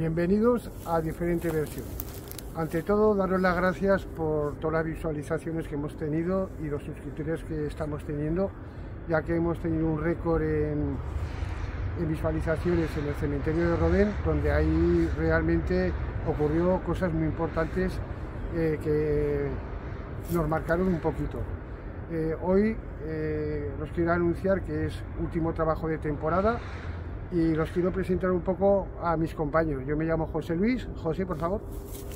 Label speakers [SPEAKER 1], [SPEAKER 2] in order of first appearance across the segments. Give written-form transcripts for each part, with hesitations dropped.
[SPEAKER 1] Bienvenidos a Diferente Versión. Ante todo, daros las gracias por todas las visualizaciones que hemos tenido y los suscriptores que estamos teniendo, ya que hemos tenido un récord en visualizaciones en el cementerio de Rodén, donde ahí realmente ocurrió cosas muy importantes que nos marcaron un poquito. Hoy os quiero anunciar que es último trabajo de temporada y los quiero presentar un poco a mis compañeros. Yo me llamo José Luis. José, por favor.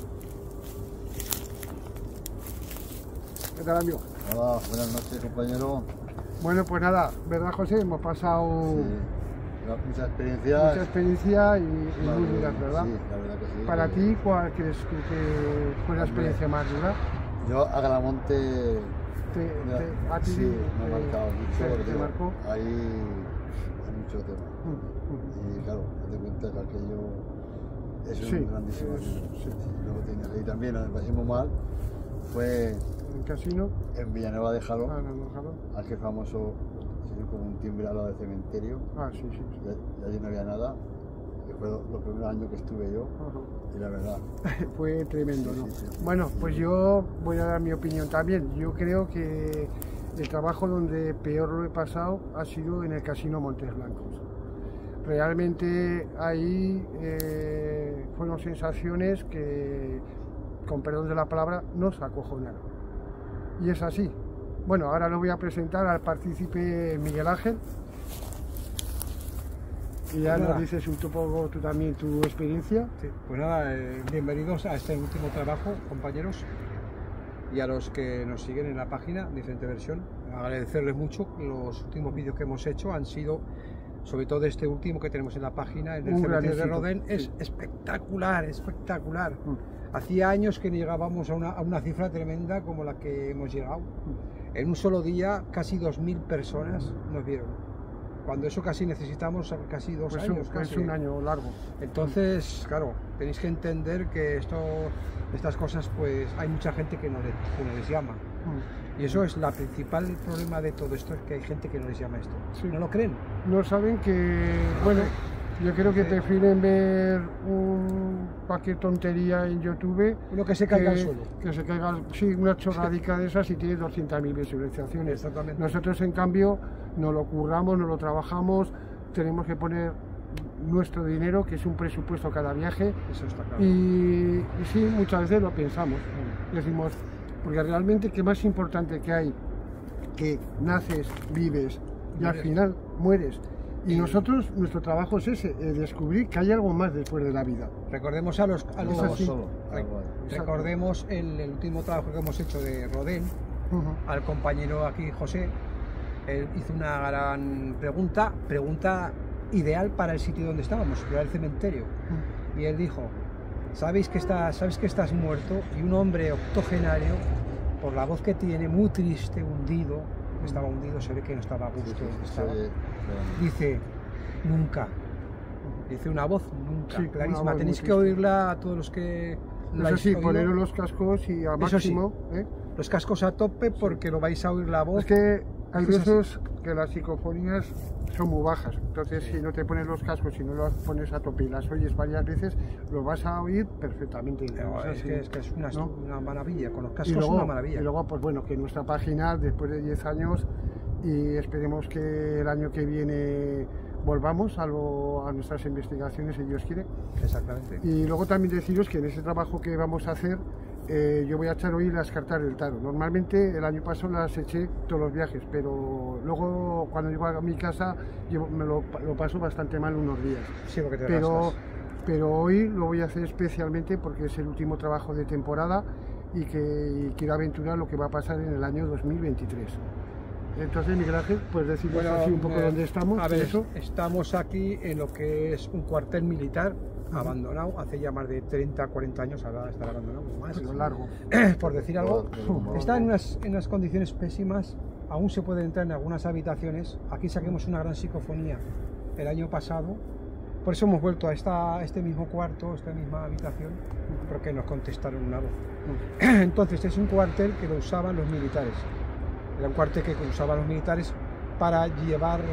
[SPEAKER 1] ¿Qué tal, amigo?
[SPEAKER 2] Hola, buenas noches, compañero.
[SPEAKER 1] Bueno, pues nada, ¿verdad, José? Hemos pasado
[SPEAKER 2] mucha experiencia
[SPEAKER 1] y muy duras, ¿verdad?
[SPEAKER 2] Sí, la verdad que sí.
[SPEAKER 1] Para ti, ¿cuál crees que fue la experiencia más dura?
[SPEAKER 2] Yo a Galamonte
[SPEAKER 1] a ti
[SPEAKER 2] sí, me ha marcado mucho.
[SPEAKER 1] ¿Te marcó?
[SPEAKER 2] Ahí hay mucho tema. Y claro, date cuenta que aquello es un grandísimo libro. Luego tienes, y también donde pasamos mal fue
[SPEAKER 1] en Casino,
[SPEAKER 2] en Villanueva de Jalón,
[SPEAKER 1] aquel
[SPEAKER 2] famoso, como un timbre al lado del cementerio.
[SPEAKER 1] Sí.
[SPEAKER 2] Y allí no había nada. Que fue los primeros años que estuve yo. Y la verdad
[SPEAKER 1] fue tremendo, ¿no?
[SPEAKER 2] Sí.
[SPEAKER 1] Bueno, pues yo voy a dar mi opinión también. Yo creo que el trabajo donde peor lo he pasado ha sido en el Casino Montes Blancos. Realmente ahí fueron sensaciones que, con perdón de la palabra, nos acojonaron. Y es así. Bueno, ahora lo voy a presentar al partícipe Miguel Ángel. Y ya nos dices un poco tú también tu experiencia.
[SPEAKER 3] Sí, pues nada, bienvenidos a este último trabajo, compañeros, y a los que nos siguen en la página Diferente Versión. Agradecerles mucho. Los últimos vídeos que hemos hecho han sido, sobre todo este último que tenemos en la página, el del cementerio de Rodén, es espectacular. Hacía años que no llegábamos a una cifra tremenda como la que hemos llegado. En un solo día casi 2000 personas nos vieron, cuando eso casi necesitamos casi 2 años.
[SPEAKER 1] Es un año largo.
[SPEAKER 3] Entonces, claro, tenéis que entender que estas cosas, pues hay mucha gente que no les llama. Y eso es la principal problema de todo esto, es que hay gente que no les llama esto.
[SPEAKER 1] Sí.
[SPEAKER 3] No lo creen.
[SPEAKER 1] No saben que, bueno, yo creo que prefieren ver cualquier tontería en YouTube.
[SPEAKER 3] Uno que se caiga al suelo.
[SPEAKER 1] Que se caiga, sí, una chorradica de esas y tiene 200.000 visualizaciones.
[SPEAKER 3] Exactamente.
[SPEAKER 1] Nosotros, en cambio, nos lo curramos, nos lo trabajamos, tenemos que poner nuestro dinero, que es un presupuesto cada viaje.
[SPEAKER 3] Eso está claro.
[SPEAKER 1] Y sí, muchas veces lo pensamos. Decimos, porque realmente, ¿qué más importante que hay? Que naces, vives y al final mueres. Y nosotros, nuestro trabajo es ese, descubrir que hay algo más después de la vida.
[SPEAKER 3] Recordemos recordemos el último trabajo que hemos hecho de Rodén, al compañero aquí, José. Él hizo una gran pregunta ideal para el sitio donde estábamos, que era el cementerio. Y él dijo, ¿sabes que estás muerto? Y un hombre octogenario, por la voz que tiene, muy triste, hundido, estaba hundido, se ve que no estaba a gusto. Dice, nunca. Dice una voz nunca, clarísima. Tenéis que oírla a todos los que
[SPEAKER 1] lo habéis oído. Poneros los cascos y al máximo.
[SPEAKER 3] Sí, los cascos a tope porque lo vais a oír la voz.
[SPEAKER 1] Es que hay veces que las psicofonías son muy bajas, entonces si no te pones los cascos, si no los pones a tope y las oyes varias veces, lo vas a oír perfectamente.
[SPEAKER 3] Es que es una maravilla, con los cascos es una maravilla.
[SPEAKER 1] Y luego, pues bueno, que nuestra página, después de 10 años, y esperemos que el año que viene volvamos a nuestras investigaciones, si Dios quiere.
[SPEAKER 3] Exactamente.
[SPEAKER 1] Y luego también deciros que en ese trabajo que vamos a hacer, yo voy a echar hoy las cartas del tarot. Normalmente el año pasado las eché todos los viajes, pero luego cuando llego a mi casa me lo paso bastante mal unos días.
[SPEAKER 3] Sí, porque
[SPEAKER 1] pero hoy lo voy a hacer especialmente porque es el último trabajo de temporada y quiero aventurar lo que va a pasar en el año 2023. Entonces, Miguel Ángel, pues decirnos así un poco dónde estamos.
[SPEAKER 3] A ver, estamos aquí en lo que es un cuartel militar abandonado, hace ya más de 30, 40 años, ahora estará abandonado, más
[SPEAKER 1] largo.
[SPEAKER 3] Por decir algo, está en unas condiciones pésimas, aún se puede entrar en algunas habitaciones. Aquí saquemos una gran psicofonía el año pasado, por eso hemos vuelto a este mismo cuarto, esta misma habitación, porque nos contestaron una voz. Entonces es un cuartel que lo usaban los militares, era un cuartel que usaban los militares para llevar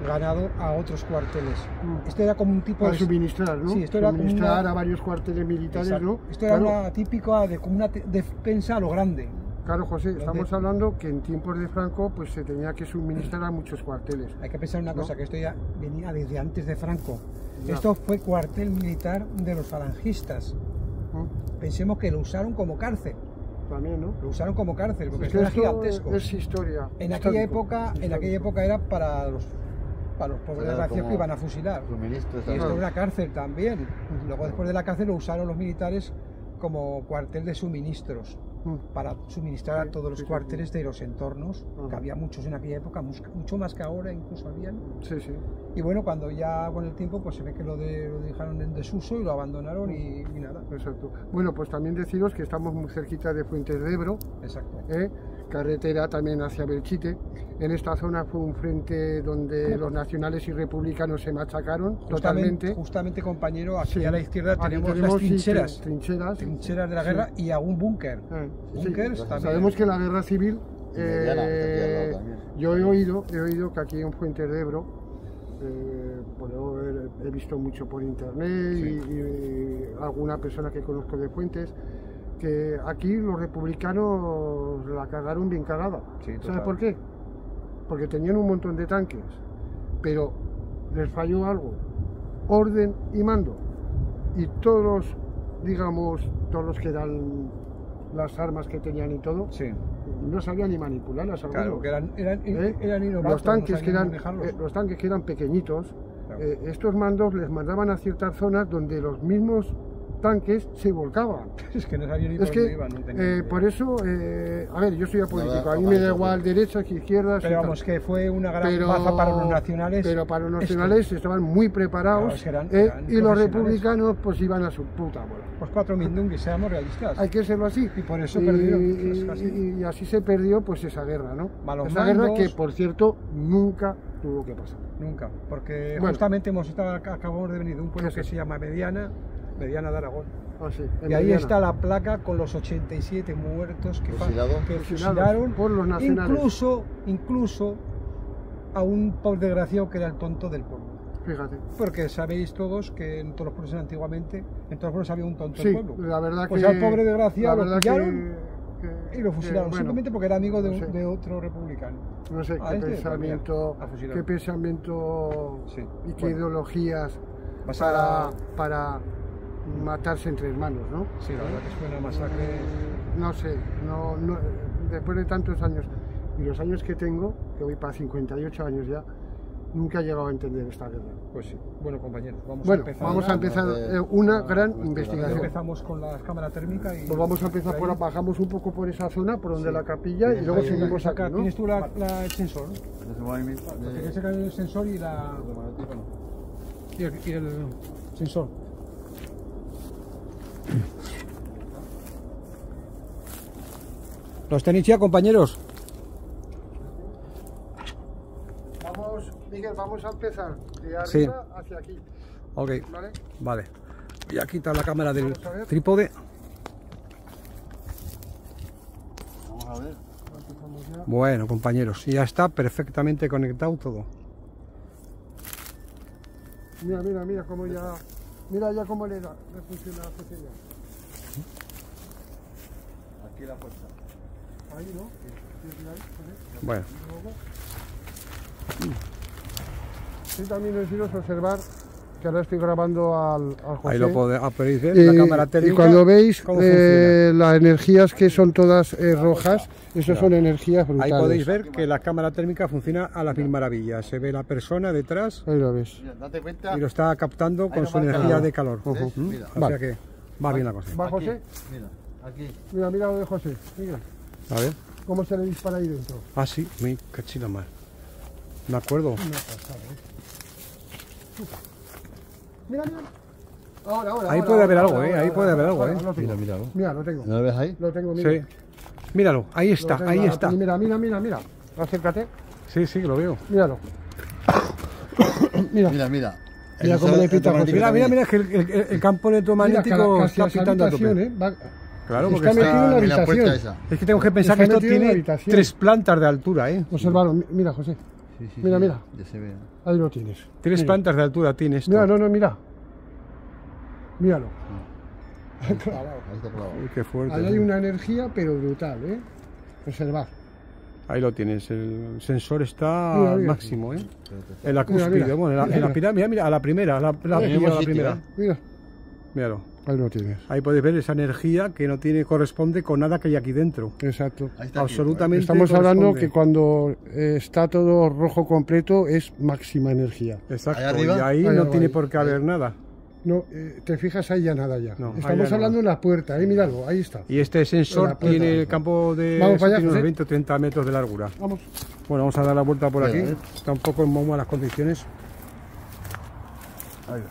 [SPEAKER 3] ganado a otros cuarteles. Esto era como un tipo
[SPEAKER 1] de suministrar, ¿no?
[SPEAKER 3] Sí, esto era
[SPEAKER 1] suministrar a varios cuarteles militares,
[SPEAKER 3] exacto,
[SPEAKER 1] ¿no?
[SPEAKER 3] Esto era una típica de como una defensa a lo grande.
[SPEAKER 1] Claro, José, estamos hablando que en tiempos de Franco pues se tenía que suministrar a muchos cuarteles.
[SPEAKER 3] Hay que pensar una cosa, que esto ya venía desde antes de Franco. Ya. Esto fue cuartel militar de los falangistas. Pensemos que lo usaron como cárcel.
[SPEAKER 1] También, ¿no?
[SPEAKER 3] Lo usaron como cárcel, porque
[SPEAKER 1] esto
[SPEAKER 3] era gigantesco.
[SPEAKER 1] Es historia.
[SPEAKER 3] En aquella época era para los pobres desgraciados que iban a fusilar. Y esto era una cárcel también. Luego, después de la cárcel, lo usaron los militares como cuartel de suministros, para suministrar a todos los cuarteles de los entornos, que había muchos en aquella época, mucho más que ahora incluso habían.
[SPEAKER 1] Sí, sí.
[SPEAKER 3] Y bueno, cuando ya con el tiempo pues se ve que lo dejaron en desuso y lo abandonaron y nada.
[SPEAKER 1] Exacto. Bueno, pues también deciros que estamos muy cerquita de Fuentes de Ebro.
[SPEAKER 3] Exacto.
[SPEAKER 1] Carretera también hacia Belchite. En esta zona fue un frente donde los nacionales y republicanos se machacaron totalmente.
[SPEAKER 3] Justamente, compañero, aquí a la izquierda tenemos las trincheras de la guerra y algún búnker. Búnkers también.
[SPEAKER 1] Sabemos que la guerra civil, yo he oído que aquí en Fuentes de Ebro, he visto mucho por internet y alguna persona que conozco de Fuentes, que aquí los republicanos la cagaron bien cagada. ¿Sabes por qué? Porque tenían un montón de tanques, pero les falló algo: orden y mando. Y todos los que eran las armas que tenían y todo, no sabían ni manipularlas.
[SPEAKER 3] Claro, que eran
[SPEAKER 1] los tanques que eran pequeñitos, estos mandos les mandaban a ciertas zonas donde los mismos tanques se volcaban.
[SPEAKER 3] Es que no sabían ni por dónde iban.
[SPEAKER 1] Por eso, a ver, yo soy apolítico, a mí me da igual derechas que izquierdas.
[SPEAKER 3] Pero vamos, que fue una gran baza para los nacionales.
[SPEAKER 1] Pero para los nacionales estaban muy preparados, y los republicanos pues iban a su puta bola.
[SPEAKER 3] Pues 4 mindunguis, seamos realistas.
[SPEAKER 1] Hay que serlo así.
[SPEAKER 3] Y por eso perdieron.
[SPEAKER 1] Y así se perdió pues esa guerra, ¿no?
[SPEAKER 3] Esa
[SPEAKER 1] guerra que, por cierto, nunca tuvo que pasar.
[SPEAKER 3] Nunca, porque justamente acabamos de venir de un pueblo que se llama Mediana de Aragón. Y ahí está la placa con los 87 muertos que fusilaron
[SPEAKER 1] por los nacionales.
[SPEAKER 3] Incluso a un pobre desgraciado que era el tonto del pueblo.
[SPEAKER 1] Fíjate.
[SPEAKER 3] Porque sabéis todos que en todos los pueblos antiguamente, en todos los pueblos había un tonto del pueblo.
[SPEAKER 1] La verdad
[SPEAKER 3] pues al pobre desgraciado lo pillaron y lo fusilaron, simplemente porque era amigo de otro republicano.
[SPEAKER 1] No sé qué pensamiento y qué ideologías para matarse entre hermanos, ¿no?
[SPEAKER 3] Sí, la verdad que fue una masacre.
[SPEAKER 1] No sé, después de tantos años y los años que tengo, que voy para 58 años ya, nunca he llegado a entender esta guerra.
[SPEAKER 3] Pues sí. Bueno, compañeros,
[SPEAKER 1] vamos a empezar una gran investigación.
[SPEAKER 3] Empezamos con la cámara térmica y...
[SPEAKER 1] Pues vamos a empezar bajamos un poco por esa zona, por donde la capilla, y luego seguimos acá, ¿no?
[SPEAKER 3] ¿Tienes tú el sensor? Tienes que sacar el sensor y la... Y el sensor. ¿Los tenéis ya, compañeros?
[SPEAKER 1] Miguel, vamos a empezar de arriba hacia aquí.
[SPEAKER 3] Ok, vale. Voy a quitar la cámara del trípode.
[SPEAKER 2] Vamos a ver.
[SPEAKER 3] Bueno, compañeros, ya está perfectamente conectado todo.
[SPEAKER 1] Mira cómo ya... Mira ya cómo le funciona la cocina.
[SPEAKER 2] Aquí la puerta.
[SPEAKER 1] Ahí, ¿no?
[SPEAKER 3] Bueno.
[SPEAKER 1] Sí, también deciros observar que ahora estoy grabando al José.
[SPEAKER 3] Ahí lo podéis ver, la cámara térmica.
[SPEAKER 1] Y cuando veis las energías que son todas rojas, eso son energías brutales.
[SPEAKER 3] Ahí podéis ver que la cámara térmica funciona a las mil maravillas. Se ve la persona detrás.
[SPEAKER 1] Ahí lo ves.
[SPEAKER 2] Mira, date cuenta.
[SPEAKER 3] Y lo está captando con su energía de calor. O sea que va bien la cosa.
[SPEAKER 1] ¿Va, José?
[SPEAKER 2] Mira, aquí.
[SPEAKER 1] Mira lo de José. Mira.
[SPEAKER 3] A ver.
[SPEAKER 1] ¿Cómo se le dispara ahí dentro?
[SPEAKER 3] Ah, sí, me cachina mal. Me acuerdo.
[SPEAKER 1] Mira. Ahora.
[SPEAKER 3] Ahí puede haber algo, ahí puede haber algo,
[SPEAKER 2] Mira,
[SPEAKER 1] lo tengo.
[SPEAKER 2] ¿No lo ves ahí?
[SPEAKER 1] Lo tengo, mira.
[SPEAKER 3] Sí. Míralo, ahí está, ahí está.
[SPEAKER 1] Mira. Acércate.
[SPEAKER 3] Sí, lo veo.
[SPEAKER 1] Míralo.
[SPEAKER 2] Mira.
[SPEAKER 1] Mira cómo le pita José.
[SPEAKER 3] Mira, que el campo electromagnético está pitando a tope. Claro, porque
[SPEAKER 1] está metido en la habitación.
[SPEAKER 3] Es que tengo que pensar que esto tiene 3 plantas de altura,
[SPEAKER 1] Observalo, mira, José.
[SPEAKER 2] Sí, sí,
[SPEAKER 1] Mira,
[SPEAKER 2] sí,
[SPEAKER 1] mira.
[SPEAKER 2] ya se ve.
[SPEAKER 1] Ahí lo tienes.
[SPEAKER 3] 3 plantas de altura tiene esto.
[SPEAKER 1] Mira, no, mira. Míralo.
[SPEAKER 2] Ahí está clavado.
[SPEAKER 3] Uy, qué fuerte.
[SPEAKER 1] Ahí hay una energía, pero brutal, ¿eh? Observad.
[SPEAKER 3] Ahí lo tienes, el sensor está
[SPEAKER 1] Mira,
[SPEAKER 3] al
[SPEAKER 1] mira.
[SPEAKER 3] máximo, ¿eh? En la cúspide,
[SPEAKER 1] mira.
[SPEAKER 3] bueno, en la pirámide, mira, a la primera, a la
[SPEAKER 2] Tenemos sitio,
[SPEAKER 3] primera.
[SPEAKER 2] ¿eh?
[SPEAKER 1] Mira.
[SPEAKER 3] Míralo.
[SPEAKER 1] Ahí lo tienes.
[SPEAKER 3] Ahí podéis ver esa energía que no corresponde con nada que hay aquí dentro.
[SPEAKER 1] Exacto.
[SPEAKER 2] Ahí está
[SPEAKER 3] Absolutamente.
[SPEAKER 1] Estamos hablando
[SPEAKER 3] corresponde.
[SPEAKER 1] que cuando está todo rojo completo es máxima energía.
[SPEAKER 3] Exacto,
[SPEAKER 2] Ahí arriba.
[SPEAKER 3] y ahí
[SPEAKER 1] Ahí
[SPEAKER 3] no
[SPEAKER 1] abajo,
[SPEAKER 3] tiene
[SPEAKER 1] ahí.
[SPEAKER 3] por qué haber nada.
[SPEAKER 1] No, te fijas, ahí ya nada ya.
[SPEAKER 3] No, ahí
[SPEAKER 1] Estamos
[SPEAKER 3] ya
[SPEAKER 1] hablando
[SPEAKER 3] nada.
[SPEAKER 1] en la puerta, míralo, ahí está.
[SPEAKER 3] Y este sensor
[SPEAKER 1] La puerta.
[SPEAKER 3] tiene el campo de
[SPEAKER 1] Vamos para allá,
[SPEAKER 3] tiene unos
[SPEAKER 1] José.
[SPEAKER 3] 20 o 30 metros de largura.
[SPEAKER 1] Vamos.
[SPEAKER 3] Bueno, vamos a dar la vuelta por aquí.
[SPEAKER 2] Mira,
[SPEAKER 3] Está un poco en muy malas condiciones.
[SPEAKER 1] Ahí.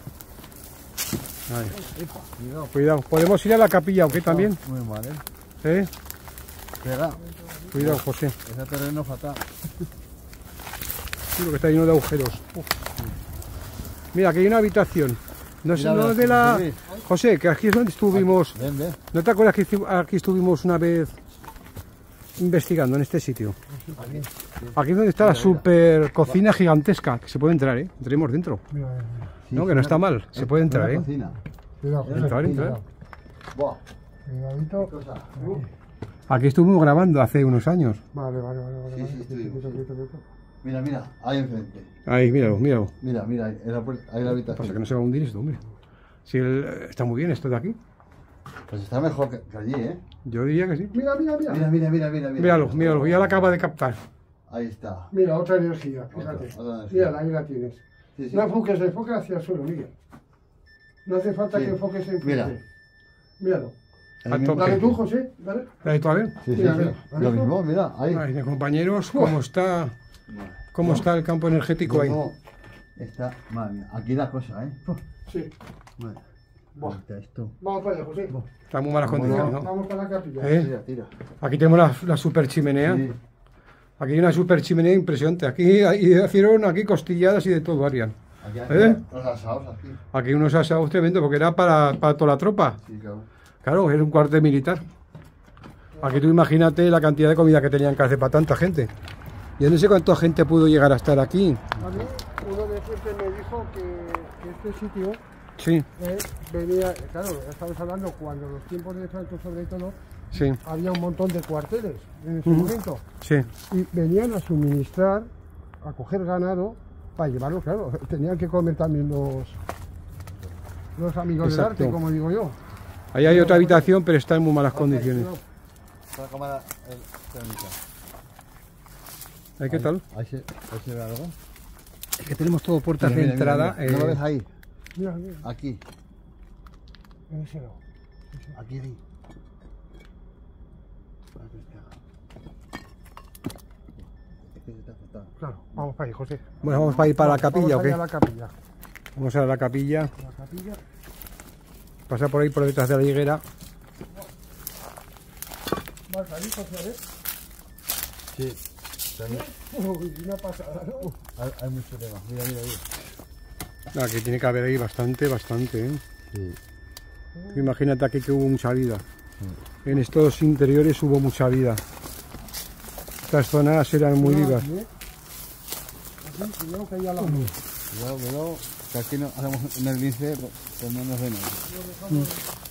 [SPEAKER 3] Ahí. Cuidado, podemos ir a la capilla, ¿o qué también?
[SPEAKER 2] Muy mal, ¿eh?
[SPEAKER 3] ¿Eh?
[SPEAKER 2] Pega.
[SPEAKER 3] Cuidado, José.
[SPEAKER 2] Ese terreno fatal.
[SPEAKER 3] Sí, lo que está lleno de agujeros. Uf. Mira, aquí hay una habitación. No sé,
[SPEAKER 2] Mira,
[SPEAKER 3] no
[SPEAKER 2] mira,
[SPEAKER 3] es de la...
[SPEAKER 2] sí.
[SPEAKER 3] José, que aquí es donde estuvimos...
[SPEAKER 2] Ven, ven.
[SPEAKER 3] ¿No te acuerdas que aquí estuvimos una vez investigando en este sitio? Aquí es donde está la super cocina gigantesca, que se puede entrar, ¿eh? Entremos dentro.
[SPEAKER 1] Mira, mira.
[SPEAKER 2] Sí,
[SPEAKER 3] No,
[SPEAKER 2] sí,
[SPEAKER 3] que no está
[SPEAKER 2] una-
[SPEAKER 3] mal, se puede entrar,
[SPEAKER 2] una
[SPEAKER 3] ¿eh?
[SPEAKER 2] cocina.
[SPEAKER 1] Cuidado,
[SPEAKER 3] Entrar, entrar.
[SPEAKER 2] Buah.
[SPEAKER 1] Cuidadito.
[SPEAKER 2] Cosa.
[SPEAKER 3] Aquí estuvimos grabando hace unos años.
[SPEAKER 1] Vale.
[SPEAKER 2] Sí, sí, estuvimos,
[SPEAKER 1] Quieto,
[SPEAKER 2] sí.
[SPEAKER 1] quieto, quieto.
[SPEAKER 2] Mira, mira, ahí enfrente.
[SPEAKER 3] Ahí, míralo, míralo.
[SPEAKER 2] Mira, mira, ahí, en la puerta, ahí en la habitación.
[SPEAKER 3] Pasa que no se va a hundir esto, hombre. Si está muy bien esto de aquí.
[SPEAKER 2] Pues está mejor que allí, ¿eh?
[SPEAKER 3] Yo diría que sí.
[SPEAKER 1] Mira.
[SPEAKER 2] Mira, mira, mira, mira.
[SPEAKER 3] Míralo, ya la acaba de captar.
[SPEAKER 2] Ahí está.
[SPEAKER 1] Mira, otra energía, fíjate.
[SPEAKER 2] Otra energía.
[SPEAKER 1] Mira, ahí la tienes.
[SPEAKER 2] Sí, sí.
[SPEAKER 1] No enfoques, enfoca hacia el suelo, Miguel. No hace falta
[SPEAKER 2] Sí.
[SPEAKER 1] que enfoques en
[SPEAKER 2] Mira.
[SPEAKER 1] frente. Míralo.
[SPEAKER 2] Ahí
[SPEAKER 3] Al
[SPEAKER 2] mismo.
[SPEAKER 3] toque.
[SPEAKER 1] Dale tú, José, dale.
[SPEAKER 3] Ahí tú a ver.
[SPEAKER 2] Sí, sí,
[SPEAKER 1] Mira,
[SPEAKER 2] sí.
[SPEAKER 1] mira.
[SPEAKER 2] Lo mismo, mira, ahí.
[SPEAKER 3] Ay, de compañeros, cómo está el campo energético ahí.
[SPEAKER 2] No, está, madre mía, aquí la cosa, ¿eh?
[SPEAKER 1] Sí.
[SPEAKER 2] Madre.
[SPEAKER 1] Buah.
[SPEAKER 2] Está esto.
[SPEAKER 1] Vamos para allá, José.
[SPEAKER 3] Está en muy malas condiciones, ¿no?
[SPEAKER 1] Vamos para la capilla.
[SPEAKER 3] ¿Eh?
[SPEAKER 2] Tira, tira.
[SPEAKER 3] Aquí tenemos la super chimenea.
[SPEAKER 2] Sí.
[SPEAKER 3] Aquí hay una super chimenea impresionante. Aquí hicieron aquí costilladas y de todo harían.
[SPEAKER 2] Aquí hay
[SPEAKER 3] ¿Eh?
[SPEAKER 2] los asados aquí.
[SPEAKER 3] Aquí unos asados tremendos porque era para toda la tropa.
[SPEAKER 2] Sí, claro.
[SPEAKER 3] Claro, era un cuartel militar. Aquí tú imagínate la cantidad de comida que tenían que hacer para tanta gente. Yo no sé cuánta gente pudo llegar a estar aquí.
[SPEAKER 1] A mí, uno de siempre me dijo que este sitio
[SPEAKER 3] Sí,
[SPEAKER 1] venía, claro, estamos hablando cuando los tiempos de Franco sobre todo,
[SPEAKER 3] sí,
[SPEAKER 1] había un montón de cuarteles en ese
[SPEAKER 3] Ujú.
[SPEAKER 1] momento.
[SPEAKER 3] sí.
[SPEAKER 1] Y venían a suministrar, a coger ganado para llevarlo, claro. Tenían que comer también los amigos
[SPEAKER 3] Exacto.
[SPEAKER 1] del arte, como digo yo.
[SPEAKER 3] Ahí hay otra habitación, pero está en muy malas condiciones.
[SPEAKER 2] Esta cámara térmica.
[SPEAKER 3] ¿Ahí qué tal?
[SPEAKER 2] Ahí se ve algo.
[SPEAKER 3] Es que tenemos todo puertas
[SPEAKER 2] Mira,
[SPEAKER 3] de
[SPEAKER 2] mira, mira,
[SPEAKER 3] entrada.
[SPEAKER 2] mira. ¿No lo ves ahí?
[SPEAKER 1] Mira, mira,
[SPEAKER 2] Aquí.
[SPEAKER 1] en ese lado.
[SPEAKER 2] Aquí, ahí. Es que está fatal.
[SPEAKER 1] Claro, vamos para ahí, José.
[SPEAKER 3] Bueno, vamos para ir para la capilla, ¿o
[SPEAKER 1] Vamos
[SPEAKER 3] qué?
[SPEAKER 1] allá a la capilla.
[SPEAKER 3] Vamos a la capilla,
[SPEAKER 1] La capilla.
[SPEAKER 3] pasar por ahí por detrás de la higuera.
[SPEAKER 1] Vas ahí, José, a ver.
[SPEAKER 2] Sí. También
[SPEAKER 1] Uy, una pasada, ¿no?
[SPEAKER 2] hay mucho tema. Mira, mira, mira.
[SPEAKER 3] Aquí tiene que haber ahí bastante, ¿eh?
[SPEAKER 2] Sí.
[SPEAKER 3] Imagínate aquí que hubo mucha vida. En estos interiores hubo mucha vida. Estas zonas eran muy vivas.
[SPEAKER 1] Aquí, cuidado que hay al lado.
[SPEAKER 2] Cuidado, cuidado. Que aquí no hacemos en el lince, pues no nos ven nada.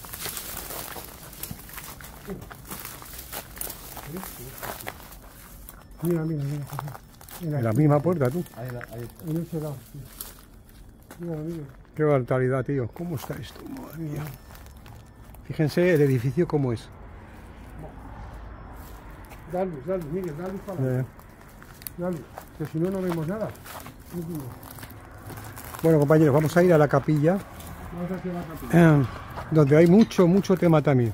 [SPEAKER 1] Mira, mira, mira, José. Mira,
[SPEAKER 3] En la misma puerta, tú.
[SPEAKER 2] Ahí está.
[SPEAKER 1] en ese lado. Sí. Mira, mira.
[SPEAKER 3] Qué barbaridad, tío. ¿Cómo está esto? Madre mía. Fíjense el edificio cómo es.
[SPEAKER 1] Dale, Miguel, dale para adelante. Dale, que si no, no vemos nada.
[SPEAKER 3] Bueno, compañeros, vamos a ir a la capilla,
[SPEAKER 1] Vamos hacia la capilla.
[SPEAKER 3] donde hay mucho tema también.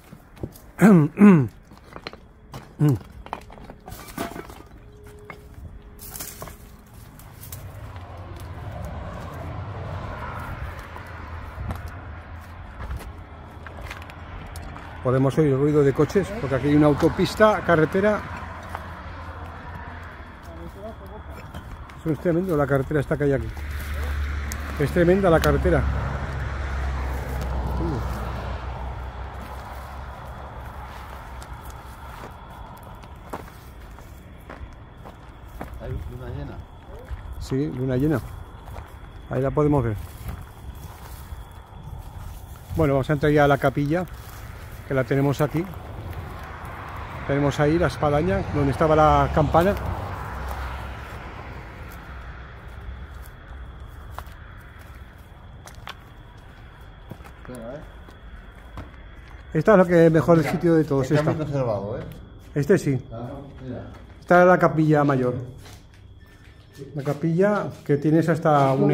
[SPEAKER 3] Podemos oír el ruido de coches, porque aquí hay una autopista, carretera. Eso es tremendo, la carretera esta que hay aquí. Es tremenda la carretera.
[SPEAKER 2] Ahí, Luna llena.
[SPEAKER 4] Sí, luna llena. Ahí la podemos ver. Bueno, vamos a entrar ya a la capilla, que la tenemos aquí. Tenemos ahí la espadaña, donde estaba la campana. Esta es lo que mejor el sitio de todos.
[SPEAKER 2] Está muy conservado, ¿eh?
[SPEAKER 4] Este sí.
[SPEAKER 2] Mira.
[SPEAKER 4] Esta es la capilla mayor. La capilla que tienes hasta un...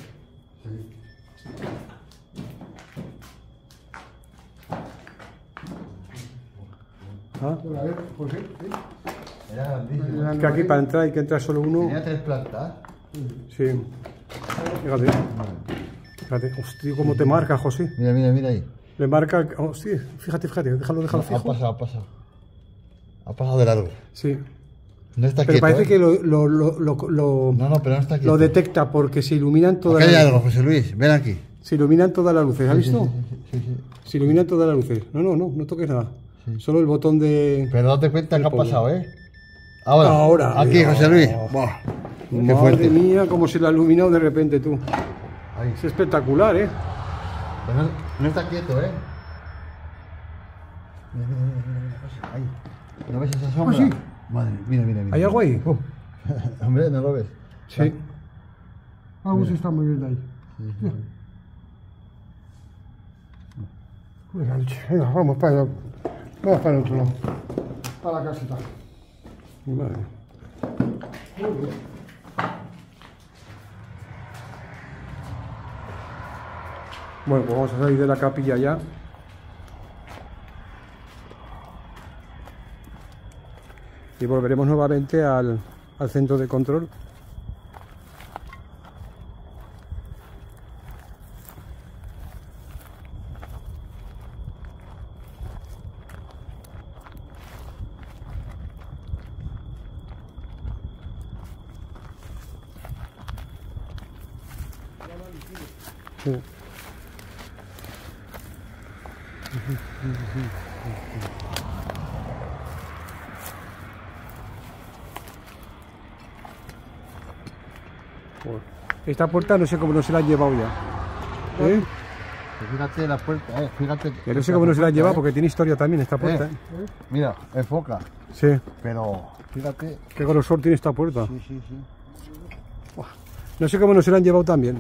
[SPEAKER 4] ¿Ah?
[SPEAKER 1] A ver, pues sí.
[SPEAKER 2] Era grandísimo.
[SPEAKER 4] Es que aquí para entrar hay que entrar solo uno.
[SPEAKER 2] Tenía 3 plantas.
[SPEAKER 4] Sí. Fíjate. Fíjate. Hostia, cómo te marca, José.
[SPEAKER 2] Mira, mira, mira ahí.
[SPEAKER 4] Le marca... Hostia, fíjate, fíjate. Déjalo
[SPEAKER 2] Ha
[SPEAKER 4] fijo.
[SPEAKER 2] pasado, ha pasado. Ha pasado de largo.
[SPEAKER 4] Sí.
[SPEAKER 2] No está
[SPEAKER 4] Pero
[SPEAKER 2] quieto,
[SPEAKER 4] parece
[SPEAKER 2] ¿eh?
[SPEAKER 4] que
[SPEAKER 2] No, no, pero no está quieto.
[SPEAKER 4] lo detecta porque se iluminan todas
[SPEAKER 2] Acá hay
[SPEAKER 4] las
[SPEAKER 2] algo,
[SPEAKER 4] luces.
[SPEAKER 2] José Luis. Ven aquí.
[SPEAKER 4] Se iluminan todas las luces, ¿has visto?
[SPEAKER 2] Sí.
[SPEAKER 4] Se iluminan todas las luces. No toques nada. Solo el botón de...
[SPEAKER 2] Pero date cuenta
[SPEAKER 4] El
[SPEAKER 2] que ha
[SPEAKER 4] polvo.
[SPEAKER 2] pasado, ¿eh? Ahora.
[SPEAKER 4] Ahora.
[SPEAKER 2] Aquí, José Luis. Buah. Qué
[SPEAKER 4] Madre
[SPEAKER 2] fuerte.
[SPEAKER 4] mía, cómo se le ha iluminado de repente tú.
[SPEAKER 2] Ahí.
[SPEAKER 4] Es espectacular, ¿eh?
[SPEAKER 2] Pero no está quieto, ¿eh? Mira, José, ahí. ¿No ves esa sombra?
[SPEAKER 4] sí.
[SPEAKER 2] Madre, mira.
[SPEAKER 4] ¿Hay algo ahí?
[SPEAKER 2] Hombre, ¿no lo ves?
[SPEAKER 4] Sí.
[SPEAKER 1] Algo se está moviendo ahí. Venga, vamos para allá. Vamos para el otro lado. Para la casita.
[SPEAKER 4] Vale. Bueno, pues vamos a salir de la capilla ya. Y volveremos nuevamente al centro de control. Sí. Bueno, esta puerta no sé cómo no se la han llevado ya. ¿Eh?
[SPEAKER 2] Pues fíjate la puerta, fíjate.
[SPEAKER 4] Que no sé cómo no se la han llevado porque tiene historia también esta puerta. ¿eh?
[SPEAKER 2] Mira, enfoca.
[SPEAKER 4] Sí.
[SPEAKER 2] Pero fíjate.
[SPEAKER 4] Qué grosor tiene esta puerta.
[SPEAKER 2] Sí.
[SPEAKER 4] No sé cómo no se la han llevado también.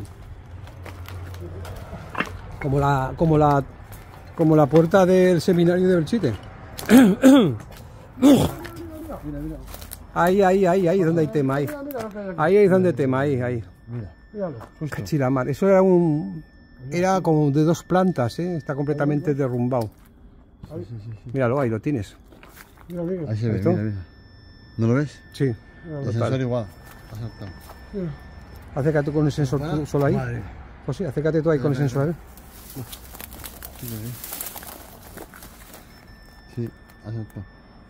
[SPEAKER 4] Como la puerta del seminario de Belchite. Ahí, donde hay tema, ahí. Ahí es donde tema, ahí.
[SPEAKER 2] Mira.
[SPEAKER 1] Míralo.
[SPEAKER 4] Cachilamar. Eso era como de 2 plantas, ¿eh? Está completamente derrumbado. Míralo, ahí lo tienes.
[SPEAKER 1] Mira, mira.
[SPEAKER 2] Ahí se ve,
[SPEAKER 4] ¿Esto?
[SPEAKER 2] mira. ¿No lo ves?
[SPEAKER 4] Sí.
[SPEAKER 2] El sensor igual. Ha saltado.
[SPEAKER 4] Acércate con el sensor tú solo ahí.
[SPEAKER 2] Madre.
[SPEAKER 4] Pues sí, acércate tú ahí con el sensor, ¿eh?
[SPEAKER 2] Sí, ha saltado.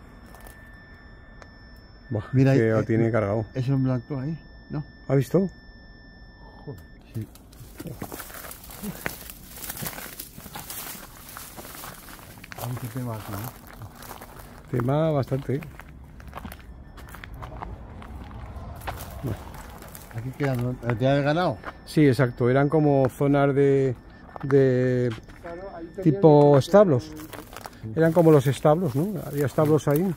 [SPEAKER 4] Buah,
[SPEAKER 2] Mira ahí,
[SPEAKER 4] que lo tiene cargado.
[SPEAKER 2] Eso en blanco ahí, ¿no?
[SPEAKER 4] ¿Has visto?
[SPEAKER 2] Sí. Hay mucho tema aquí, ¿no?
[SPEAKER 4] Tema bastante, ¿eh?
[SPEAKER 2] Aquí quedan, ¿te has ganado?
[SPEAKER 4] Sí, exacto. Eran como zonas de tipo establos. Eran como los establos, ¿no? Había establos ahí.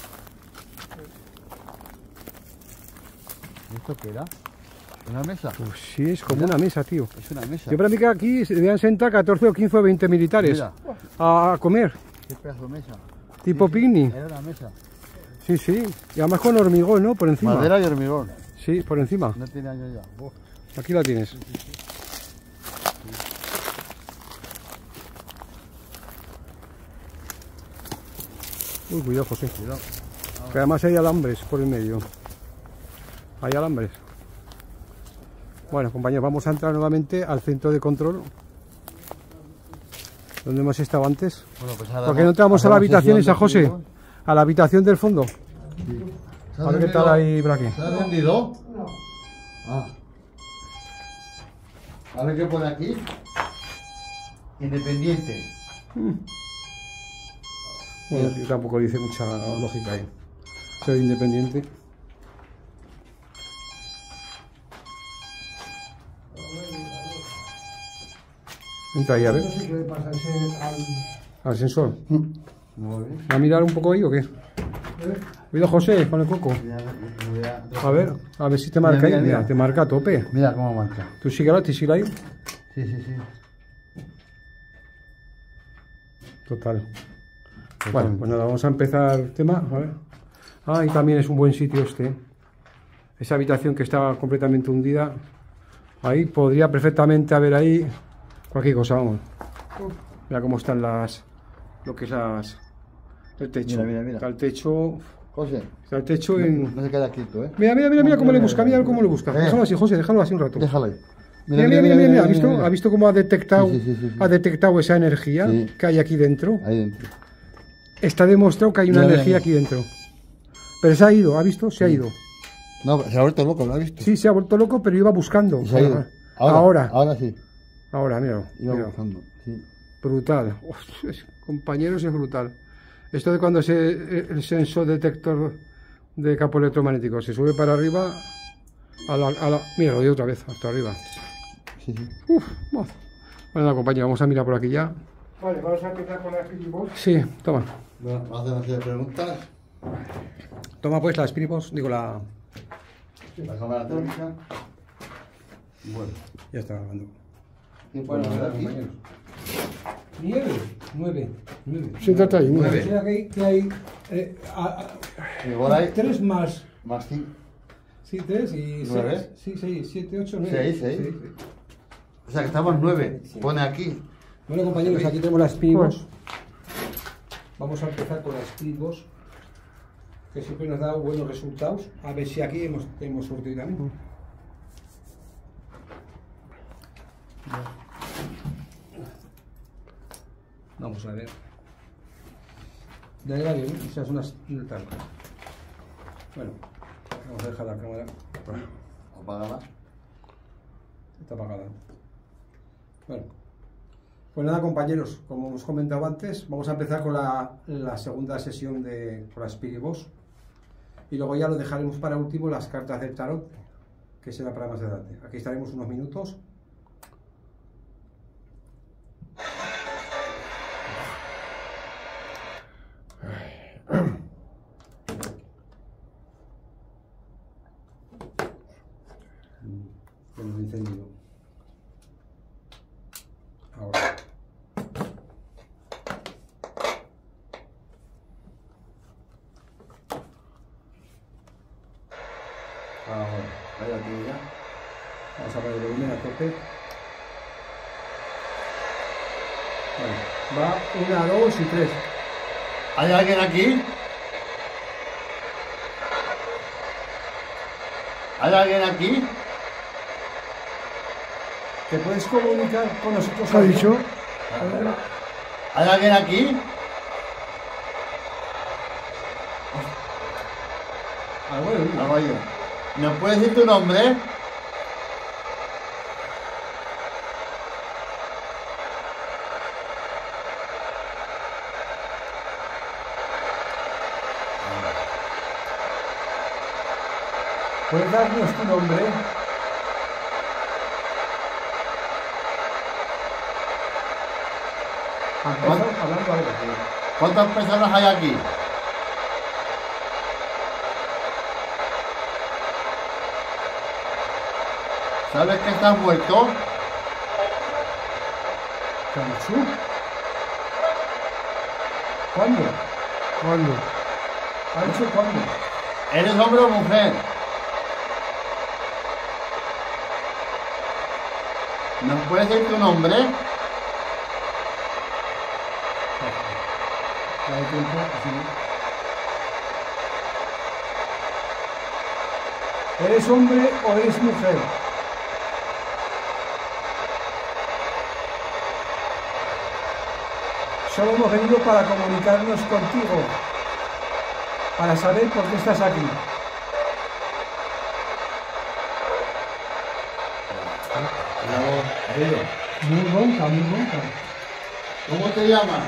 [SPEAKER 2] ¿Esto qué era? ¿Una mesa?
[SPEAKER 4] Pues sí, es como una mesa, tío.
[SPEAKER 2] Es una mesa.
[SPEAKER 4] Yo para mí que aquí se debían sentar 14 o 15 o 20 militares
[SPEAKER 2] Mira,
[SPEAKER 4] a comer,
[SPEAKER 2] qué pedazo de mesa.
[SPEAKER 4] tipo picnic.
[SPEAKER 2] Era una mesa.
[SPEAKER 4] Sí, sí. Y además con hormigón, ¿no? Por encima.
[SPEAKER 2] Madera y hormigón.
[SPEAKER 4] Sí, por encima.
[SPEAKER 2] No tiene años ya. Uf.
[SPEAKER 4] Aquí la tienes. Uy, cuidado, José.
[SPEAKER 2] Cuidado.
[SPEAKER 4] Que además hay alambres por el medio. Hay alambres. Bueno, compañeros, vamos a entrar nuevamente al centro de control. Donde hemos estado antes.
[SPEAKER 2] Bueno, pues ahora
[SPEAKER 4] ¿Por qué no entramos a la habitación esa, José? A la habitación del fondo.
[SPEAKER 2] Sí.
[SPEAKER 4] A ver qué tal ahí, Braque.
[SPEAKER 2] ¿Se ha rendido? No. Ah. A ver qué pone aquí. Independiente.
[SPEAKER 4] Bueno, yo tampoco dice mucha lógica ahí. Soy independiente. Entra ahí, a ver.
[SPEAKER 1] No sé qué le pasa
[SPEAKER 4] Al sensor.
[SPEAKER 2] Muy bien.
[SPEAKER 4] ¿Va a mirar un poco ahí o qué? Cuidado, José, con el coco. A ver si te marca ahí. Mira, te marca a tope.
[SPEAKER 2] Mira cómo marca.
[SPEAKER 4] Tú síguela, te sigue ahí.
[SPEAKER 2] Sí, sí, sí.
[SPEAKER 4] Total. Bueno, pues nada, vamos a empezar el tema. A ver. Ah, y también es un buen sitio este. Esa habitación que estaba completamente hundida. Ahí podría perfectamente haber ahí cualquier cosa, vamos. Mira cómo están lo que es el techo.
[SPEAKER 2] Mira.
[SPEAKER 4] Está el techo.
[SPEAKER 2] José,
[SPEAKER 4] Está el techo en.
[SPEAKER 2] no se queda quieto, ¿eh?
[SPEAKER 4] Mira cómo le busca, mira cómo le busca. Déjalo así, José, déjalo así un rato.
[SPEAKER 2] Déjalo ahí.
[SPEAKER 4] Mira, ¿ha visto cómo ha detectado,
[SPEAKER 2] Sí.
[SPEAKER 4] ha detectado esa energía
[SPEAKER 2] Sí.
[SPEAKER 4] que hay aquí dentro?
[SPEAKER 2] Ahí dentro.
[SPEAKER 4] Está demostrado que hay una energía aquí dentro. Pero se ha ido, ¿ha visto? Se ha ido.
[SPEAKER 2] No, se ha vuelto loco, ¿lo has visto?
[SPEAKER 4] Sí, se ha vuelto loco, pero iba buscando.
[SPEAKER 2] Y se ha ido. Ahora sí.
[SPEAKER 4] Ahora, mira.
[SPEAKER 2] Iba buscando. Sí.
[SPEAKER 4] Brutal. Ostras, compañeros, es brutal. Esto de cuando el sensor detector de campo electromagnético se sube para arriba, mira, lo doy otra vez, hasta arriba.
[SPEAKER 2] Sí.
[SPEAKER 4] Bueno, nada, compañero, vamos a mirar por aquí ya.
[SPEAKER 1] Vale, vamos a empezar con la Spirit Box.
[SPEAKER 4] Sí, toma.
[SPEAKER 2] Bueno, vamos a hacer una serie de preguntas.
[SPEAKER 4] Toma pues la Spirit Box, digo la...
[SPEAKER 2] La cámara térmica. Bueno.
[SPEAKER 4] Ya está grabando.
[SPEAKER 2] Bueno, aquí.
[SPEAKER 4] Nieve, 9.
[SPEAKER 1] Siéntate ahí, mira.
[SPEAKER 4] O sea que hay
[SPEAKER 2] Igual hay
[SPEAKER 4] 3 más.
[SPEAKER 2] más 5.
[SPEAKER 4] Sí, 3 y
[SPEAKER 2] 9.
[SPEAKER 4] 6, 7, 8, 9.
[SPEAKER 2] 6. O sea que estamos 9. Pone aquí.
[SPEAKER 4] Bueno, compañeros, aquí tenemos la Spirit Box. Vamos a empezar con la Spirit Box, que siempre nos da buenos resultados. A ver si aquí hemos surtido también. Vamos a ver. Ya era bien, esa es una tal. Bueno, vamos a dejar la cámara.
[SPEAKER 2] Apágala.
[SPEAKER 4] Está apagada. Bueno, pues nada, compañeros, como hemos comentado antes, vamos a empezar con la segunda sesión con la Spirit Box. Y luego ya lo dejaremos para último las cartas del tarot, que será para más adelante. Aquí estaremos unos minutos. Hemos encendido. Ahora.
[SPEAKER 2] Vaya tío ya.
[SPEAKER 4] Vamos a poner el volumen a tope. Vale. Va 1, 2 y 3.
[SPEAKER 2] ¿Hay alguien aquí? ¿Hay alguien aquí?
[SPEAKER 4] ¿Te puedes comunicar con nosotros?
[SPEAKER 1] ¿Qué ha dicho?
[SPEAKER 2] ¿Hay alguien aquí?
[SPEAKER 4] Bueno,
[SPEAKER 2] Oye, ¿nos puedes decir tu nombre?
[SPEAKER 4] ¿puedes darnos tu nombre? Hablando algo.
[SPEAKER 2] ¿Cuántas personas hay aquí? ¿Sabes que estás muerto?
[SPEAKER 4] ¿Kanchu? ¿Cuándo?
[SPEAKER 1] ¿Cuándo?
[SPEAKER 4] ¿Ha dicho cuándo?
[SPEAKER 2] ¿Eres hombre o mujer? ¿Nos puedes decir tu nombre?
[SPEAKER 4] Dale tiempo, así. ¿Eres hombre o eres mujer? Solo hemos venido para comunicarnos contigo, para saber por qué estás aquí. Muy ronca, muy ronca.
[SPEAKER 2] ¿Cómo te llamas?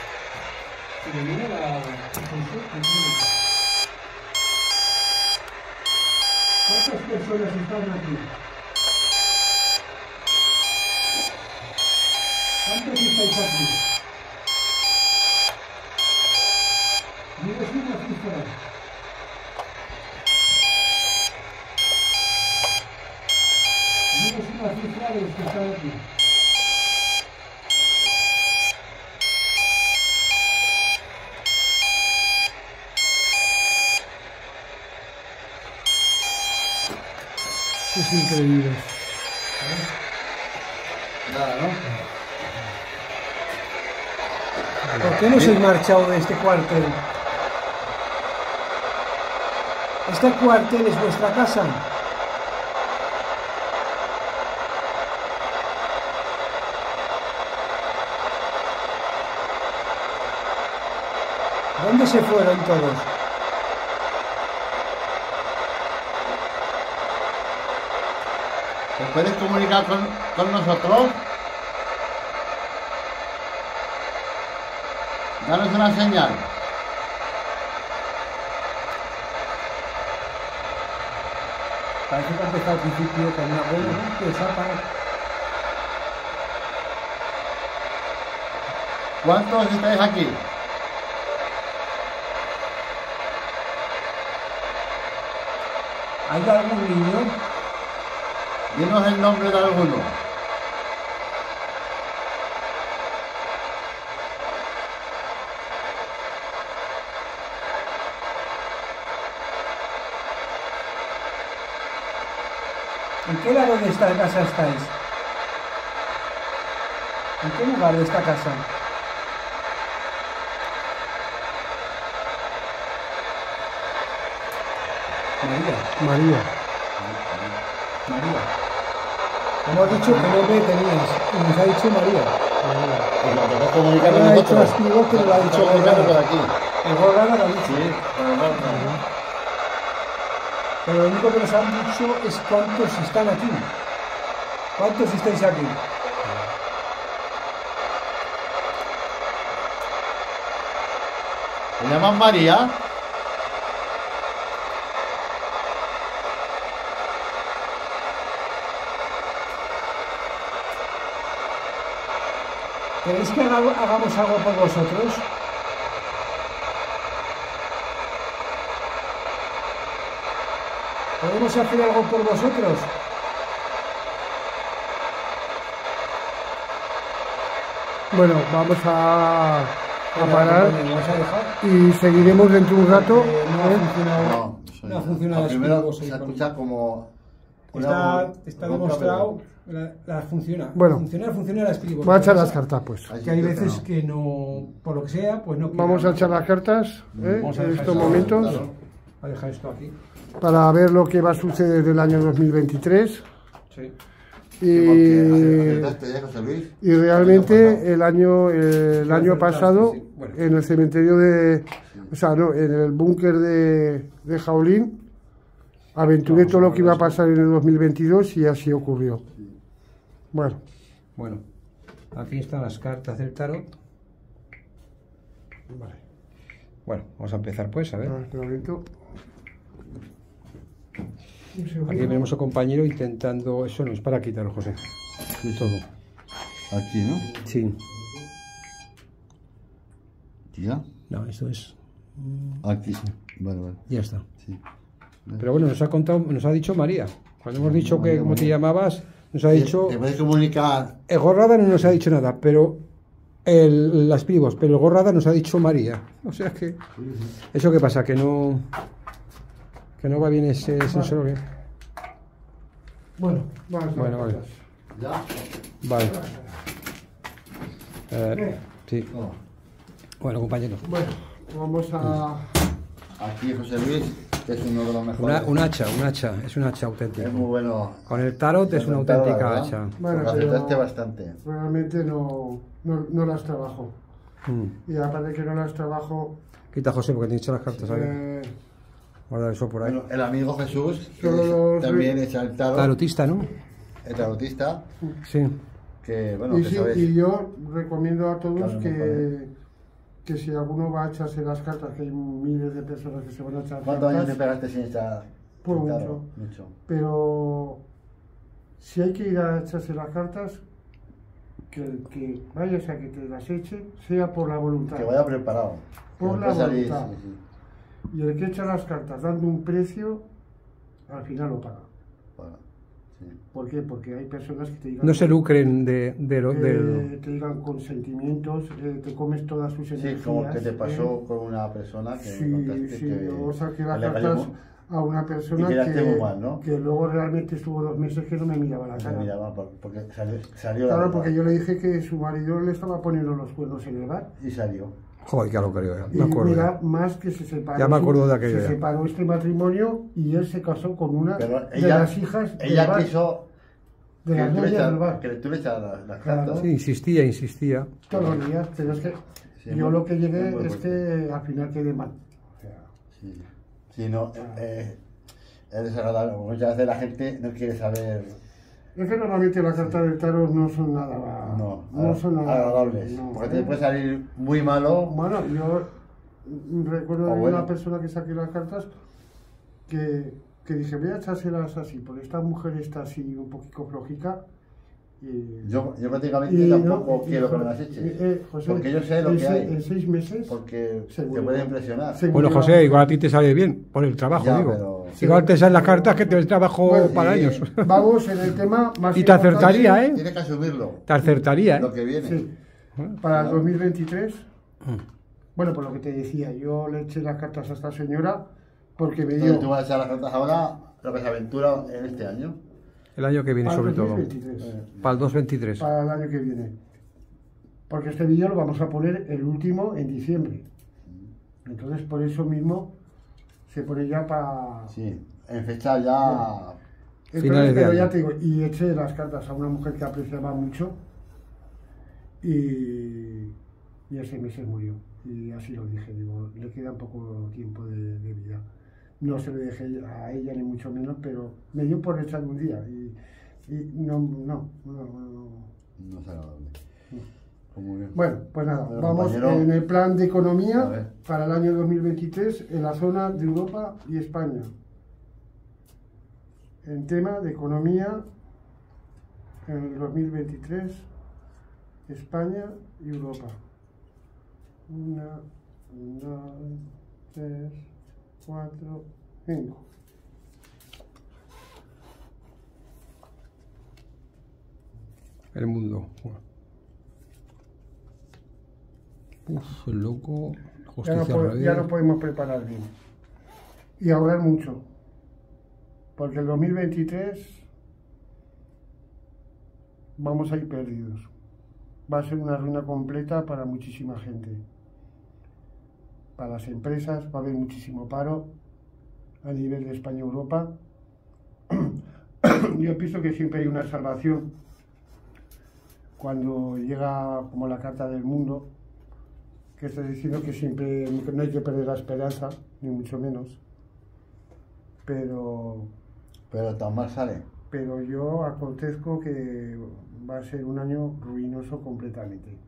[SPEAKER 4] ¿Cuántas personas están aquí?
[SPEAKER 3] ¿Cuántos estáis aquí? Diles una cifra. Diles una cifra de los que están aquí.
[SPEAKER 1] Es increíble.
[SPEAKER 2] Nada, ¿no?
[SPEAKER 3] ¿Por qué no os habéis marchado de este cuartel? ¿Este cuartel es vuestra casa? ¿Dónde se fueron todos?
[SPEAKER 2] ¿Te puedes comunicar con nosotros? Danos una señal.
[SPEAKER 3] Parece que ha empezado al principio con una buena que sapa.
[SPEAKER 2] ¿Cuántos estáis aquí?
[SPEAKER 3] ¿Hay algún niño?
[SPEAKER 2] Dinos el nombre de alguno.
[SPEAKER 3] ¿En qué lado de esta casa estáis? ¿En qué lugar de esta casa?
[SPEAKER 1] María.
[SPEAKER 3] María. Hemos dicho que nombre tenías y nos ha dicho María.
[SPEAKER 2] Pues lo podemos comunicar
[SPEAKER 3] No
[SPEAKER 2] con
[SPEAKER 3] lo ha dicho
[SPEAKER 2] nosotros.
[SPEAKER 3] Astigo, pero lo ha dicho
[SPEAKER 2] Comunicarlo por
[SPEAKER 3] Gorrara.
[SPEAKER 2] aquí.
[SPEAKER 3] El Gorrara lo ha dicho.
[SPEAKER 2] Sí, por el barco.
[SPEAKER 3] Pero lo único que nos han dicho es cuántos están aquí. ¿Cuántos estáis aquí?
[SPEAKER 2] ¿Se llaman María?
[SPEAKER 3] ¿Queréis que hagamos algo por vosotros? ¿Podemos hacer algo por vosotros?
[SPEAKER 1] Bueno, vamos a parar
[SPEAKER 3] ¿Vamos a dejar?
[SPEAKER 1] y seguiremos dentro de un rato.
[SPEAKER 3] No ha funcionado.
[SPEAKER 2] No,
[SPEAKER 3] No funciona la
[SPEAKER 2] primero
[SPEAKER 3] espíritu,
[SPEAKER 2] se
[SPEAKER 3] soy
[SPEAKER 2] escucha como...
[SPEAKER 3] Está demostrado, funciona.
[SPEAKER 1] Bueno,
[SPEAKER 3] Funciona la espíritu.
[SPEAKER 1] Voy a echar las cartas, pues.
[SPEAKER 3] Que hay veces que no, por lo que sea, pues no.
[SPEAKER 1] Vamos a echar las cartas
[SPEAKER 3] Vamos a
[SPEAKER 1] en
[SPEAKER 3] dejar
[SPEAKER 1] estos
[SPEAKER 3] esto,
[SPEAKER 1] momentos
[SPEAKER 3] claro. A dejar esto aquí.
[SPEAKER 1] para ver lo que va a suceder del año 2023.
[SPEAKER 3] Sí.
[SPEAKER 1] Y realmente el año pasado
[SPEAKER 3] sí. Bueno.
[SPEAKER 1] en el cementerio en el búnker de Jaulín aventuré todo lo que iba a pasar en el 2022 y así ocurrió. Bueno,
[SPEAKER 3] Aquí están las cartas del tarot.
[SPEAKER 1] vale.
[SPEAKER 3] Bueno, vamos a empezar pues, a ver.
[SPEAKER 1] Un momento.
[SPEAKER 3] Aquí tenemos a compañero intentando. Eso no es para quitarlo, José. Todo.
[SPEAKER 2] Aquí, ¿no?
[SPEAKER 3] Sí.
[SPEAKER 2] ¿Ya?
[SPEAKER 3] No, esto es.
[SPEAKER 2] Aquí. Vale.
[SPEAKER 3] Ya está.
[SPEAKER 2] Sí.
[SPEAKER 3] Pero bueno, nos ha dicho María. Cuando hemos dicho que
[SPEAKER 2] María,
[SPEAKER 3] cómo te
[SPEAKER 2] María.
[SPEAKER 3] llamabas, nos ha dicho.
[SPEAKER 2] ¿Te puedes comunicar?
[SPEAKER 3] El Gorrada no nos ha dicho nada, pero las Privos, pero el Gorrada nos ha dicho María. O sea que. ¿Eso qué pasa? Que no va bien ese sensor. ¿Qué?
[SPEAKER 1] Bueno, vamos a ver.
[SPEAKER 3] Vale.
[SPEAKER 2] ¿Ya?
[SPEAKER 3] Vale. Sí.
[SPEAKER 2] No.
[SPEAKER 3] Bueno, compañero.
[SPEAKER 1] Bueno, vamos a...
[SPEAKER 2] Aquí José Luis, que es uno de los mejores.
[SPEAKER 3] Un hacha, es un hacha auténtica.
[SPEAKER 2] Es muy bueno.
[SPEAKER 3] Con el tarot es una
[SPEAKER 2] Con el tarot,
[SPEAKER 3] auténtica
[SPEAKER 2] ¿verdad?
[SPEAKER 3] hacha.
[SPEAKER 1] Bueno,
[SPEAKER 2] Porque
[SPEAKER 1] pero
[SPEAKER 2] acertaste bastante.
[SPEAKER 1] realmente no las trabajo. Y aparte que no las trabajo...
[SPEAKER 3] Quita, José, porque te he dicho las cartas, ¿sabes? Guarda eso por ahí.
[SPEAKER 2] Bueno, el amigo Jesús, que
[SPEAKER 1] Solo
[SPEAKER 2] también es el tarot,
[SPEAKER 3] Tarotista, ¿no?
[SPEAKER 2] el tarotista,
[SPEAKER 3] Sí.
[SPEAKER 2] que bueno,
[SPEAKER 1] Y,
[SPEAKER 2] que
[SPEAKER 1] sí,
[SPEAKER 2] sabes.
[SPEAKER 1] y yo recomiendo a todos
[SPEAKER 2] Claro,
[SPEAKER 1] que si alguno va a echarse las cartas, que hay miles de personas que se van a echar
[SPEAKER 2] ¿Cuántos años te
[SPEAKER 1] cartas,
[SPEAKER 2] pegaste sin echar?
[SPEAKER 1] Pues
[SPEAKER 2] sin
[SPEAKER 1] mucho.
[SPEAKER 2] tarot? Mucho.
[SPEAKER 1] pero si hay que ir a echarse las cartas, que el que vayas a que te las eche sea por la voluntad.
[SPEAKER 2] Que vaya preparado.
[SPEAKER 1] Por la
[SPEAKER 2] salir,
[SPEAKER 1] voluntad.
[SPEAKER 2] sí.
[SPEAKER 1] Y el que echa las cartas dando un precio, al final lo paga.
[SPEAKER 2] Bueno, sí.
[SPEAKER 1] ¿Por qué? Porque hay personas que te digan...
[SPEAKER 4] No se lucren del...
[SPEAKER 1] te digan con sentimientos, te comes todas sus energías.
[SPEAKER 2] Sí, como que te pasó con una persona que
[SPEAKER 1] Sí,
[SPEAKER 2] me contaste
[SPEAKER 1] sí,
[SPEAKER 2] que
[SPEAKER 1] o sea, que las
[SPEAKER 2] le cayó
[SPEAKER 1] cartas
[SPEAKER 2] muy-
[SPEAKER 1] a una persona
[SPEAKER 2] y quedaste muy mal, ¿no?
[SPEAKER 1] que luego realmente estuvo 2 meses que no me miraba la
[SPEAKER 2] se
[SPEAKER 1] cara.
[SPEAKER 2] miraba porque salió la
[SPEAKER 1] Claro,
[SPEAKER 2] verdad.
[SPEAKER 1] porque yo le dije que su marido le estaba poniendo los cuernos en el bar.
[SPEAKER 2] Y salió.
[SPEAKER 4] Joder, ya lo creo,
[SPEAKER 1] Y
[SPEAKER 4] me acuerdo.
[SPEAKER 1] mira, más que se separó.
[SPEAKER 4] Ya me acuerdo de aquello
[SPEAKER 1] Se
[SPEAKER 4] ya.
[SPEAKER 1] separó este matrimonio y él se casó con una
[SPEAKER 2] Pero
[SPEAKER 1] de
[SPEAKER 2] ella,
[SPEAKER 1] las hijas del
[SPEAKER 2] ella
[SPEAKER 1] bar,
[SPEAKER 2] quiso
[SPEAKER 1] de
[SPEAKER 2] que
[SPEAKER 1] las
[SPEAKER 2] tú le
[SPEAKER 1] dueñas del
[SPEAKER 2] echas-
[SPEAKER 1] bar.
[SPEAKER 2] que tú le echas las
[SPEAKER 1] Claro.
[SPEAKER 2] cartas.
[SPEAKER 4] Sí, insistía.
[SPEAKER 1] Todos los días, pero es que
[SPEAKER 2] Sí,
[SPEAKER 1] yo
[SPEAKER 2] muy-
[SPEAKER 1] lo que llegué
[SPEAKER 2] muy
[SPEAKER 1] es
[SPEAKER 2] fuerte.
[SPEAKER 1] que al final quedé mal. O sea,
[SPEAKER 2] Sí. Sí, no, es desagradable. Muchas veces la gente no quiere saber.
[SPEAKER 1] es que normalmente las cartas del tarot no son nada,
[SPEAKER 2] No
[SPEAKER 1] son nada
[SPEAKER 2] agradables.
[SPEAKER 1] no,
[SPEAKER 2] Porque te puede salir muy malo.
[SPEAKER 1] Bueno, yo recuerdo
[SPEAKER 2] O
[SPEAKER 1] de
[SPEAKER 2] bueno.
[SPEAKER 1] una persona que saqué las cartas que dije, voy a echárselas así, porque esta mujer está así un poquito flojica. Y,
[SPEAKER 2] Yo prácticamente
[SPEAKER 1] y
[SPEAKER 2] tampoco
[SPEAKER 1] no,
[SPEAKER 2] quiero
[SPEAKER 1] y,
[SPEAKER 2] que me las eches.
[SPEAKER 1] José,
[SPEAKER 2] porque yo sé lo
[SPEAKER 1] en
[SPEAKER 2] que
[SPEAKER 1] se-
[SPEAKER 2] hay.
[SPEAKER 1] En 6 meses.
[SPEAKER 2] Porque
[SPEAKER 1] Se
[SPEAKER 2] te
[SPEAKER 1] vuelve.
[SPEAKER 2] puede impresionar.
[SPEAKER 1] Se-
[SPEAKER 4] Bueno, José, igual a ti te sale bien, por el trabajo,
[SPEAKER 2] Ya,
[SPEAKER 4] digo.
[SPEAKER 2] pero-
[SPEAKER 4] Igual te salen las cartas que te trabajo
[SPEAKER 1] Bueno,
[SPEAKER 4] para
[SPEAKER 2] sí.
[SPEAKER 4] años.
[SPEAKER 1] Vamos en el tema más
[SPEAKER 4] Y te
[SPEAKER 1] importante.
[SPEAKER 4] acertaría, ¿eh?
[SPEAKER 2] Tienes que asumirlo.
[SPEAKER 4] Te acertaría,
[SPEAKER 2] Lo
[SPEAKER 4] ¿eh?
[SPEAKER 2] que viene.
[SPEAKER 1] Sí, para el 2023. Bueno, por lo que te decía, yo le eché las cartas a esta señora porque me
[SPEAKER 2] Entonces
[SPEAKER 1] dio
[SPEAKER 2] tú vas a echar las cartas ahora, lo que se aventura en este año.
[SPEAKER 4] El año que viene,
[SPEAKER 1] para
[SPEAKER 4] sobre
[SPEAKER 1] el
[SPEAKER 4] todo.
[SPEAKER 1] 2023.
[SPEAKER 4] Para el 223.
[SPEAKER 1] Para el año que viene. Porque este vídeo lo vamos a poner el último en diciembre. Entonces, por eso mismo se pone ya para...
[SPEAKER 2] Sí, en fecha ya.
[SPEAKER 4] Finales de
[SPEAKER 1] pero
[SPEAKER 4] año.
[SPEAKER 1] ya te digo, y eché las cartas a una mujer que apreciaba mucho y ese mes se murió. Y así lo dije, digo, le queda poco tiempo de vida. No se lo dejé a ella ni mucho menos, pero me dio por echar un día y no.
[SPEAKER 2] No es agradable. Pues muy bien.
[SPEAKER 1] Bueno, pues nada,
[SPEAKER 2] Bueno,
[SPEAKER 1] vamos
[SPEAKER 2] compañero.
[SPEAKER 1] en el plan de
[SPEAKER 2] A
[SPEAKER 1] economía
[SPEAKER 2] ver.
[SPEAKER 1] para el año 2023 en la zona de Europa y España. En tema de economía, en el 2023, España y Europa. 1, 2, 3, 4, 5.
[SPEAKER 4] El mundo. Uf, el loco. Justicia
[SPEAKER 1] Ya no podemos preparar bien. Y ahorrar mucho. Porque el 2023 vamos a ir perdidos. Va a ser una ruina completa para muchísima gente. Para las empresas va a haber muchísimo paro a nivel de España y Europa. Yo pienso que siempre hay una salvación cuando llega como la carta del mundo, que está diciendo que siempre no hay que perder la esperanza, ni mucho menos. Pero
[SPEAKER 2] Tan mal sale.
[SPEAKER 1] yo acontezco que va a ser un año ruinoso completamente.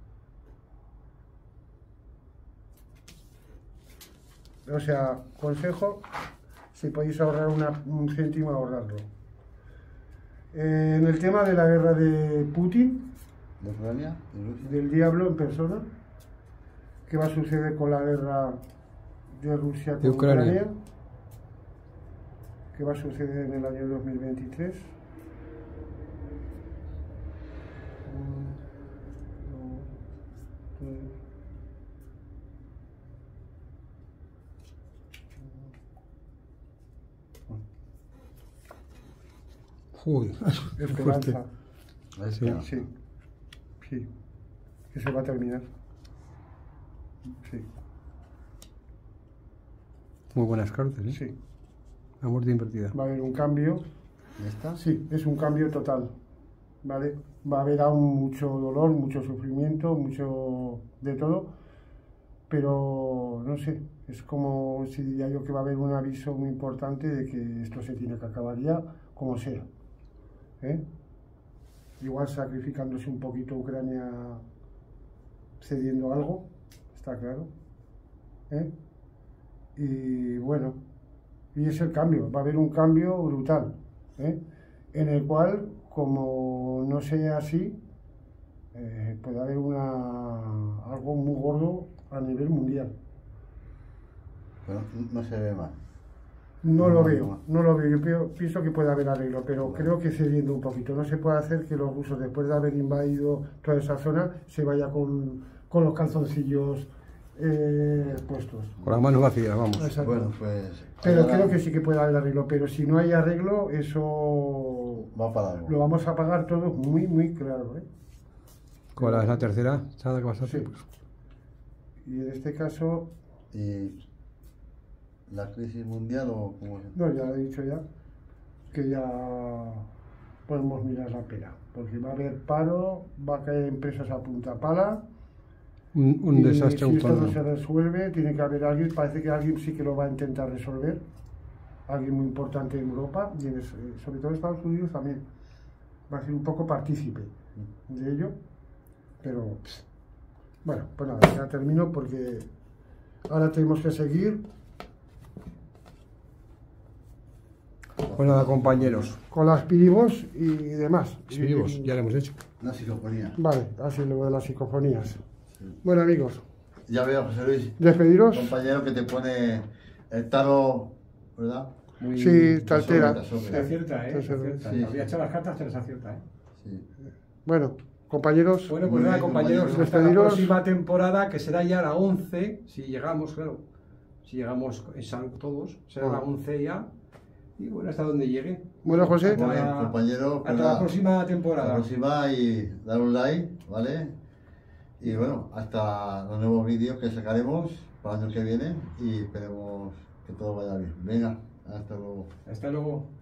[SPEAKER 1] O sea, consejo, si podéis ahorrar un céntimo, ahorrarlo. En el tema de la guerra de Putin,
[SPEAKER 2] ¿De Ucrania? ¿De Rusia?
[SPEAKER 1] del diablo en persona, ¿qué va a suceder con la guerra de Rusia con
[SPEAKER 4] De Ucrania.
[SPEAKER 1] Ucrania? ¿Qué va a suceder en el año 2023? 1, 2, 3.
[SPEAKER 4] Joder, fuerte.
[SPEAKER 1] Esperanza.
[SPEAKER 2] Es
[SPEAKER 4] Sí.
[SPEAKER 2] que no.
[SPEAKER 1] Sí, sí, que se va a terminar. Sí,
[SPEAKER 4] Muy buenas cartas, ¿eh?
[SPEAKER 1] sí.
[SPEAKER 4] La muerte invertida.
[SPEAKER 1] Va a haber un cambio.
[SPEAKER 2] ¿Ya está?
[SPEAKER 1] Sí, es un cambio total. ¿Vale? Va a haber aún mucho dolor, mucho sufrimiento, mucho de todo. Pero no sé, es como si diría yo que va a haber un aviso muy importante de que esto se tiene que acabar ya, como sea. ¿Eh? Igual sacrificándose un poquito Ucrania cediendo algo, está claro. ¿Eh? Y bueno, y es el cambio, va a haber un cambio brutal, ¿eh? En el cual, como no sea así, puede haber algo muy gordo a nivel mundial.
[SPEAKER 2] Pero no se ve mal.
[SPEAKER 1] No lo veo. Yo pienso que puede haber arreglo, pero creo que cediendo un poquito. No se puede hacer que los rusos, después de haber invadido toda esa zona, se vaya con los calzoncillos puestos.
[SPEAKER 4] Con las manos vacías, vamos.
[SPEAKER 2] Exacto. Bueno, pues...
[SPEAKER 1] Pero creo que sí que puede haber arreglo, pero si no hay arreglo, eso
[SPEAKER 2] va para algo.
[SPEAKER 1] Lo vamos a pagar todo muy, muy claro.
[SPEAKER 4] ¿Cuál es la tercera? ¿Sabes qué vas a hacer?
[SPEAKER 1] Sí. Y en este caso...
[SPEAKER 2] ¿Y la crisis mundial o cómo es?
[SPEAKER 1] No, ya he dicho ya que ya podemos mirar la pena, porque va a haber paro, va a caer empresas a punta pala.
[SPEAKER 4] Un desastre
[SPEAKER 1] si esto
[SPEAKER 4] autónomo.
[SPEAKER 1] no se resuelve, tiene que haber alguien, parece que alguien sí que lo va a intentar resolver, alguien muy importante en Europa y sobre todo en Estados Unidos también. Va a ser un poco partícipe de ello, pero bueno, pues nada, ya termino porque ahora tenemos que seguir.
[SPEAKER 4] Pues nada, compañeros.
[SPEAKER 1] Con las piribos y demás.
[SPEAKER 4] Piribos, ya lo hemos hecho.
[SPEAKER 2] Una psicofonía.
[SPEAKER 1] Vale, así luego de las psicofonías. Sí. Bueno, amigos.
[SPEAKER 2] Ya veo, José Luis.
[SPEAKER 1] Despediros.
[SPEAKER 2] Compañero que te pone el tarot, ¿verdad?
[SPEAKER 1] Muy sí, te altera.
[SPEAKER 3] Te acierta, ¿eh? Sí, había echado las cartas, te las acierta, ¿eh?
[SPEAKER 1] Sí. Bueno, compañeros.
[SPEAKER 3] Bueno, pues nada, compañeros. Hasta la próxima temporada, que será ya la 11, si llegamos, claro. Si llegamos en salud todos, será la 11 ya. Y bueno, hasta donde llegue.
[SPEAKER 1] Bueno, José.
[SPEAKER 2] Compañero,
[SPEAKER 3] hasta la próxima temporada.
[SPEAKER 2] La próxima y dar un like, ¿vale? Y bueno, hasta los nuevos vídeos que sacaremos para el año que viene y esperemos que todo vaya bien. Venga, hasta luego.
[SPEAKER 3] Hasta luego.